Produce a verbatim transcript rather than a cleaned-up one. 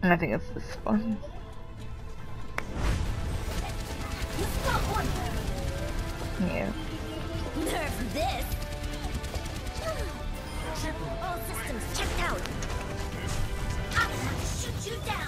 And I think it's this one. Yeah. Nerf this. All systems checked out. I'm gonna shoot you down.